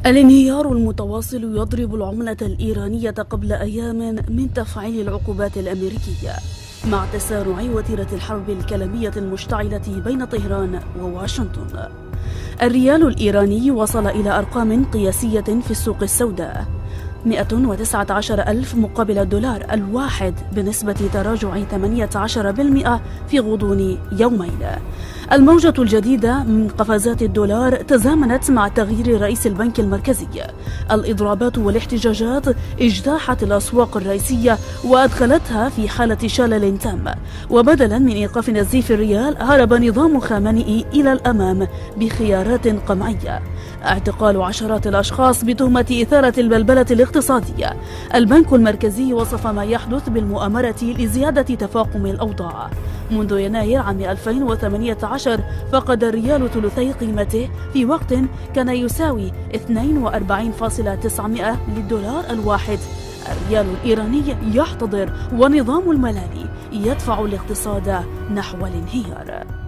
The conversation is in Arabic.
الانهيار المتواصل يضرب العملة الإيرانية قبل أيام من تفعيل العقوبات الأمريكية مع تسارع وتيرة الحرب الكلامية المشتعلة بين طهران وواشنطن. الريال الإيراني وصل إلى أرقام قياسية في السوق السوداء، 119 ألف مقابل الدولار الواحد، بنسبة تراجع 18% في غضون يومين. الموجة الجديدة من قفزات الدولار تزامنت مع تغيير رئيس البنك المركزي. الإضرابات والاحتجاجات اجتاحت الأسواق الرئيسية وأدخلتها في حالة شلل تام، وبدلا من إيقاف نزيف الريال هرب نظام خامنئي إلى الأمام بخيارات قمعية: اعتقال عشرات الأشخاص بتهمة إثارة البلبلة الاقتصادية. البنك المركزي وصف ما يحدث بالمؤامرة لزيادة تفاقم الأوضاع. منذ يناير عام 2018 فقد الريال ثلثي قيمته في وقت كان يساوي 42.900 للدولار الواحد. الريال الإيراني يحتضر ونظام الملالي يدفع الاقتصاد نحو الانهيار.